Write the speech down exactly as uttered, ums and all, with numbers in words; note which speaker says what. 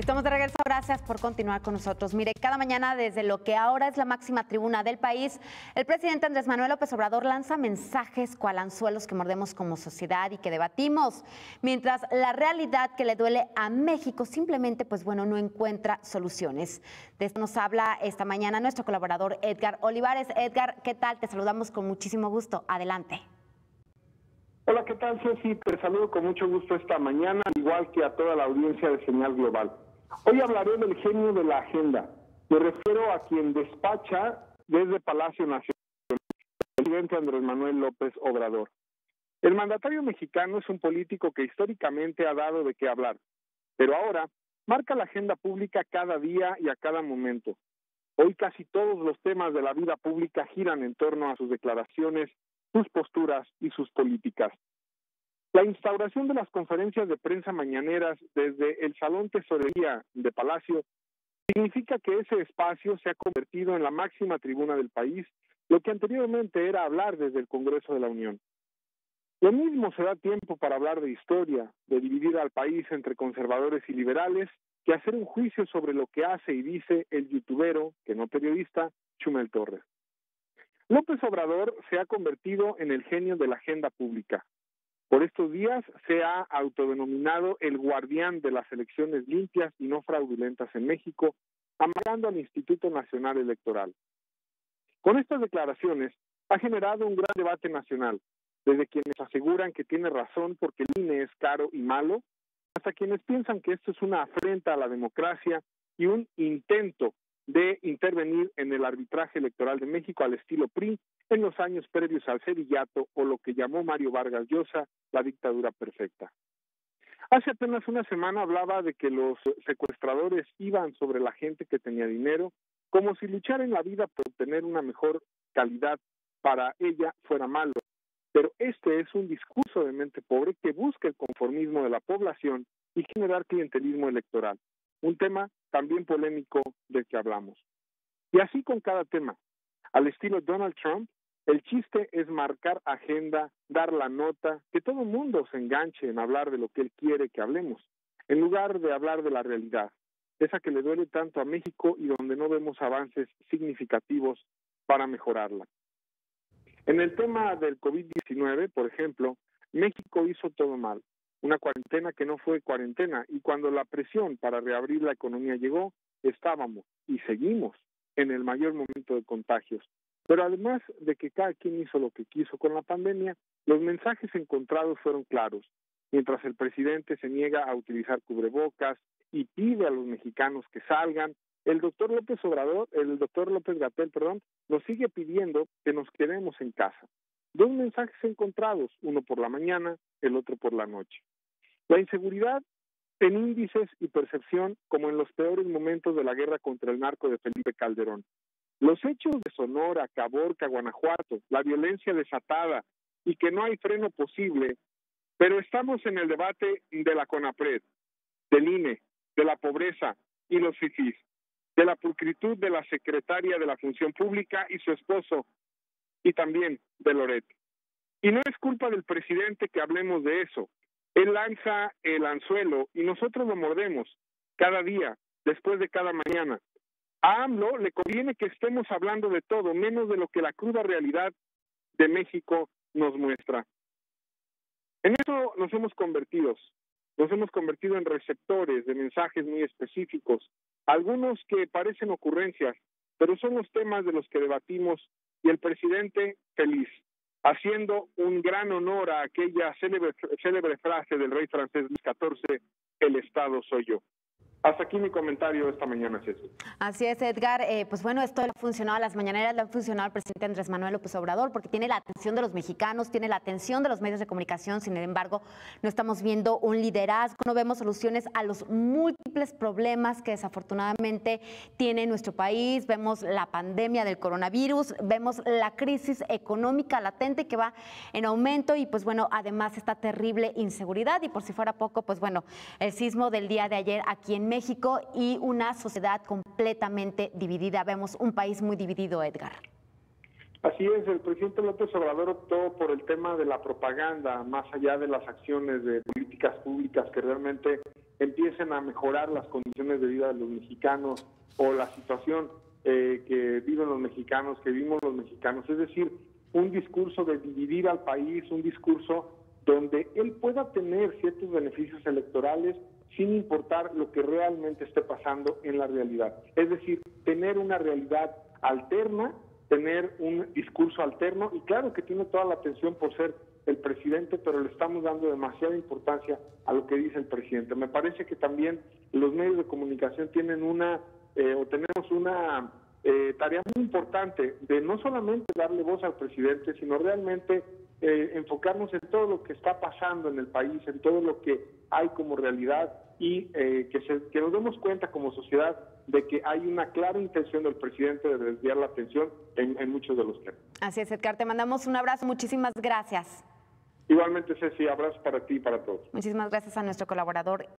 Speaker 1: Estamos de regreso, gracias por continuar con nosotros. Mire, cada mañana desde lo que ahora es la máxima tribuna del país, el presidente Andrés Manuel López Obrador lanza mensajes cual anzuelos que mordemos como sociedad y que debatimos, mientras la realidad que le duele a México simplemente, pues bueno, no encuentra soluciones. De esto nos habla esta mañana nuestro colaborador Edgar Olivares. Edgar, ¿qué tal? Te saludamos con muchísimo gusto. Adelante.
Speaker 2: Hola, ¿qué tal, Ceci? Te saludo con mucho gusto esta mañana, igual que a toda la audiencia de Señal Global. Hoy hablaré del genio de la agenda. Me refiero a quien despacha desde Palacio Nacional, el presidente Andrés Manuel López Obrador. El mandatario mexicano es un político que históricamente ha dado de qué hablar, pero ahora marca la agenda pública cada día y a cada momento. Hoy casi todos los temas de la vida pública giran en torno a sus declaraciones, sus posturas y sus políticas. La instauración de las conferencias de prensa mañaneras desde el Salón Tesorería de Palacio significa que ese espacio se ha convertido en la máxima tribuna del país, lo que anteriormente era hablar desde el Congreso de la Unión. Lo mismo se da tiempo para hablar de historia, de dividir al país entre conservadores y liberales, que hacer un juicio sobre lo que hace y dice el youtubero, que no periodista, Chumel Torres. López Obrador se ha convertido en el genio de la agenda pública. Por estos días se ha autodenominado el guardián de las elecciones limpias y no fraudulentas en México, amarrando al Instituto Nacional Electoral. Con estas declaraciones ha generado un gran debate nacional, desde quienes aseguran que tiene razón porque el I N E es caro y malo, hasta quienes piensan que esto es una afrenta a la democracia y un intento de intervenir en el arbitraje electoral de México al estilo P R I en los años previos al Cedillato o lo que llamó Mario Vargas Llosa la dictadura perfecta. Hace apenas una semana hablaba de que los secuestradores iban sobre la gente que tenía dinero, como si luchar en la vida por obtener una mejor calidad para ella fuera malo. Pero este es un discurso de mente pobre que busca el conformismo de la población y generar clientelismo electoral. Un tema también polémico del que hablamos. Y así con cada tema. Al estilo Donald Trump, el chiste es marcar agenda, dar la nota, que todo el mundo se enganche en hablar de lo que él quiere que hablemos, en lugar de hablar de la realidad, esa que le duele tanto a México y donde no vemos avances significativos para mejorarla. En el tema del COVID diecinueve, por ejemplo, México hizo todo mal. Una cuarentena que no fue cuarentena, y cuando la presión para reabrir la economía llegó, estábamos y seguimos en el mayor momento de contagios. Pero además de que cada quien hizo lo que quiso con la pandemia, los mensajes encontrados fueron claros. Mientras el presidente se niega a utilizar cubrebocas y pide a los mexicanos que salgan, el doctor López Obrador, el doctor López-Gatell, perdón, nos sigue pidiendo que nos quedemos en casa. Dos mensajes encontrados, uno por la mañana, el otro por la noche. La inseguridad en índices y percepción como en los peores momentos de la guerra contra el narco de Felipe Calderón. Los hechos de Sonora, Caborca, Guanajuato, la violencia desatada y que no hay freno posible, pero estamos en el debate de la CONAPRED, del I N E, de la pobreza y los fifís, de la pulcritud de la secretaria de la Función Pública y su esposo, y también de Loret. Y no es culpa del presidente que hablemos de eso. Él lanza el anzuelo y nosotros lo mordemos cada día, después de cada mañana. A AMLO le conviene que estemos hablando de todo, menos de lo que la cruda realidad de México nos muestra. En eso nos hemos convertido, nos hemos convertido en receptores de mensajes muy específicos, algunos que parecen ocurrencias, pero son los temas de los que debatimos y el presidente feliz, haciendo un gran honor a aquella célebre, célebre frase del rey francés Luis catorce, el Estado soy yo. Hasta aquí mi comentario esta mañana, Ceci.
Speaker 1: Así es, Edgar. Eh, pues bueno, esto le ha funcionado a las mañaneras, le ha funcionado al presidente Andrés Manuel López Obrador, porque tiene la atención de los mexicanos, tiene la atención de los medios de comunicación. Sin embargo, no estamos viendo un liderazgo, no vemos soluciones a los múltiples problemas que desafortunadamente tiene nuestro país. Vemos la pandemia del coronavirus, vemos la crisis económica latente que va en aumento y pues bueno, además esta terrible inseguridad y por si fuera poco, pues bueno, el sismo del día de ayer aquí en México y una sociedad completamente dividida. Vemos un país muy dividido, Edgar.
Speaker 2: Así es, el presidente López Obrador optó por el tema de la propaganda, más allá de las acciones de políticas públicas que realmente empiecen a mejorar las condiciones de vida de los mexicanos o la situación eh, que viven los mexicanos, que vivimos los mexicanos. Es decir, un discurso de dividir al país, un discurso donde él pueda tener ciertos beneficios electorales sin importar lo que realmente esté pasando en la realidad. Es decir, tener una realidad alterna, tener un discurso alterno, y claro que tiene toda la atención por ser el presidente, pero le estamos dando demasiada importancia a lo que dice el presidente. Me parece que también los medios de comunicación tienen una, eh, o tenemos una eh, tarea muy importante de no solamente darle voz al presidente, sino realmente eh, enfocarnos en todo lo que está pasando en el país, en todo lo que hay como realidad, y eh, que, se, que nos demos cuenta como sociedad de que hay una clara intención del presidente de desviar la atención en, en muchos de los temas.
Speaker 1: Así es, Edgar, te mandamos un abrazo, muchísimas gracias.
Speaker 2: Igualmente, Ceci, abrazo para ti y para todos.
Speaker 1: Muchísimas gracias a nuestro colaborador